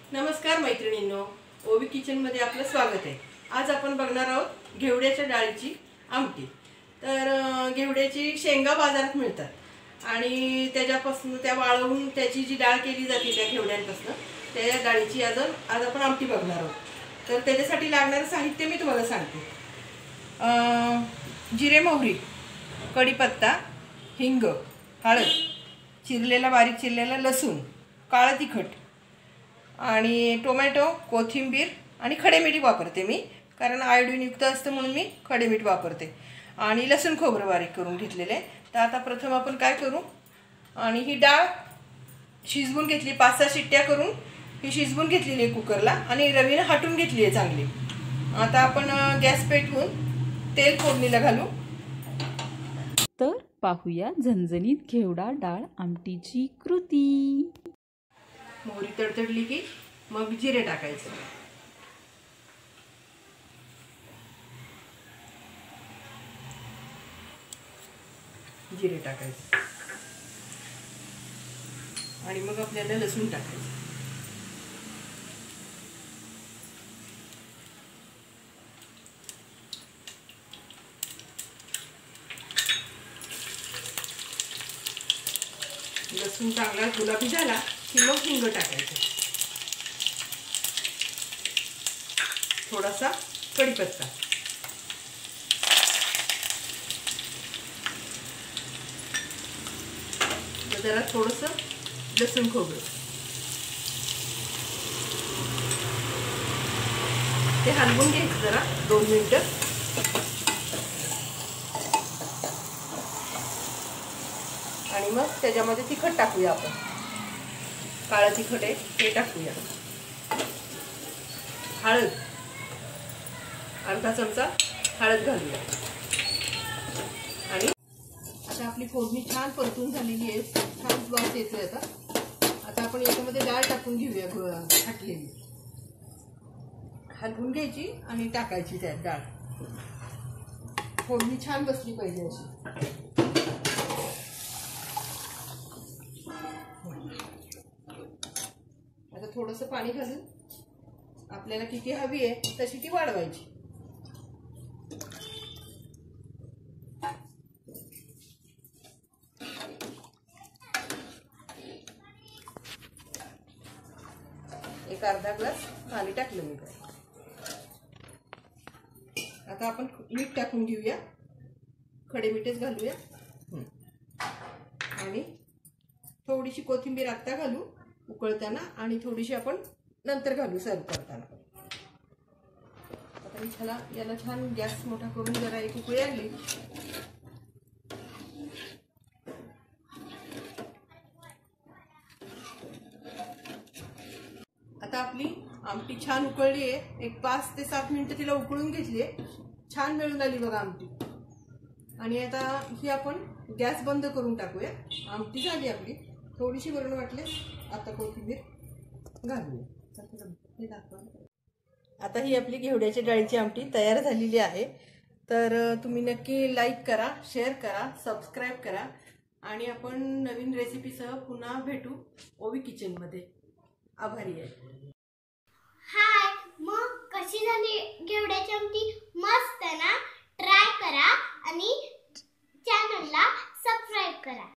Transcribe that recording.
नमस्कार मैत्रिणींनो, ओवी किचनमध्ये आपलं स्वागत आहे। आज आपण बघणार आहोत घेवड्याच्या डाळीची आमटी। तर घेवड्याची शेंगा बाजारात मिळतात आणि त्याच्यापासून त्या वाळवून त्याची जी डाळ केली जाते त्या घेवड्यांपासून त्या डाळीची आज आपण आमटी बघणार आहोत। तर त्याच्यासाठी लागणारे साहित्य मी तुम्हाला सांगते। जिरे मोहरी, कढीपत्ता, हिंग, हळद, चिरलेला बारीक चिरलेला लसूण, काळं तिखट आणि टोमॅटो, कोथिंबीर आणि खडे मीठ वापरते मी, कारण आयोडीन युक्त असतं म्हणून मी खडे मीठ वापरते। आणि लसूण खोबरं बारीक करून घेतलेले। तर आता प्रथम आपण काय करू, आणि ही डाळ शिजवून घेतली, 5-6 शिट्ट्या करून ही शिजवून घेतलेली आहे कुकरला आणि रवीने हटून घेतली आहे चांगली। आता आपण गॅस पेटवून तेल फोडणीला घालू। तर पाहूया झणझणीत घेवडा डाळ आमटीची कृती। मोहरी तडतडली की मग जिरे टाकायचे। जिरे टाकायचे आणि मग आपल्याला लसूण टाकायचं। लसूण चांगला गुलाबी झाला की मग हिंग टाकायचं, थोडासा कढीपत्ता, जरा थोडंसं लसूण खोबरं, ते हलवून घ्यायचं जरा 2 मिनिटं। आणि मग त्याच्यामध्ये तिखट टाकूया आपण, काळं तिखट आहे ते टाकूया। हळद, अर्धा चमचा हळद घालूया। आणि आता आपली फोडणी छान परतून झालेली आहे, छान वास येतोय। आता आपण याच्यामध्ये डाळ टाकून घेऊया, हटलेली हलवून घ्यायची आणि टाकायची त्यात डाळ। फोडणी छान बसली पाहिजे अशी। आता थोडंसं पाणी घालून आपल्याला किती हवी आहे तशी ती वाढवायची। एक अर्धा ग्लास पाणी टाकलं मी। आता आपण मीठ टाकून घेऊया, खडे मीठच घालूया आणि थोडीशी कोथिंबीर आत्ता घालू उकळताना आणि थोडीशी आपण नंतर घालू सर्व करताना। आता मी याला छान गॅस मोठा करून जरा एक उकळी आली। आता आपली आमटी छान उकळली आहे, एक 5 ते 7 मिनिटं तिला उकळून घेतली आहे, छान मिळून आली बघा आमटी। आणि आता ही आपण गॅस बंद करून टाकूया। आमटी झाली आपली, थोडीशी वरण वाटले आता कोथिंबीर घालूया। आता ही आपली घेवड्याच्या डाळीची आमटी तयार झालेली आहे। तर तुम्ही नक्की लाईक करा, शेअर करा, सबस्क्राईब करा आणि आपण नवीन रेसिपीसह पुन्हा भेटू ओवी किचनमध्ये। आभारी आहे। हाय, मग कशी झाली घेवड्याची आमटी? मस्त ना? ट्राय करा आणि चॅनलला सबस्क्राईब करा।